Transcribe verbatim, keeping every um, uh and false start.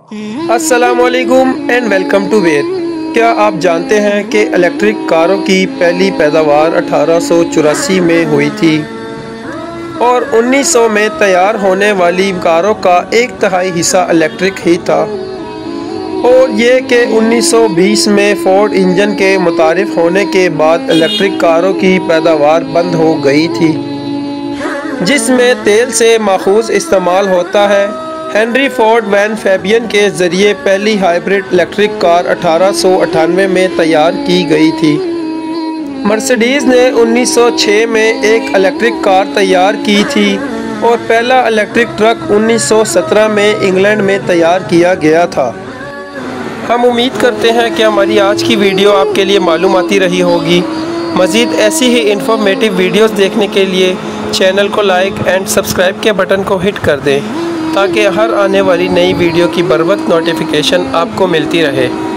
अस्सलामुअलैकुम and welcome to वेद। क्या आप जानते हैं कि इलेक्ट्रिक कारों की पहली पैदावार अठारह सौ चौरासी में हुई थी और उन्नीस सौ में तैयार होने वाली कारों का एक तिहाई हिस्सा इलेक्ट्रिक ही था, और ये कि उन्नीस सौ बीस में फोर्ड इंजन के मुतारिफ होने के बाद इलेक्ट्रिक कारों की पैदावार बंद हो गई थी, जिसमें तेल से माखूज इस्तेमाल होता है। हेनरी फोर्ड वैन फैबियन के ज़रिए पहली हाइब्रिड इलेक्ट्रिक कार अठारह सौ अट्ठानवे में तैयार की गई थी। मर्सिडीज़ ने उन्नीस सौ छह में एक इलेक्ट्रिक कार तैयार की थी और पहला इलेक्ट्रिक ट्रक उन्नीस सौ सत्रह में इंग्लैंड में तैयार किया गया था। हम उम्मीद करते हैं कि हमारी आज की वीडियो आपके लिए मालूमाती रही होगी। मज़ीद ऐसी ही इंफॉर्मेटिव वीडियोस देखने के लिए चैनल को लाइक एंड सब्सक्राइब के बटन को हिट कर दें, ताकि हर आने वाली नई वीडियो की बर वक्त नोटिफिकेशन आपको मिलती रहे।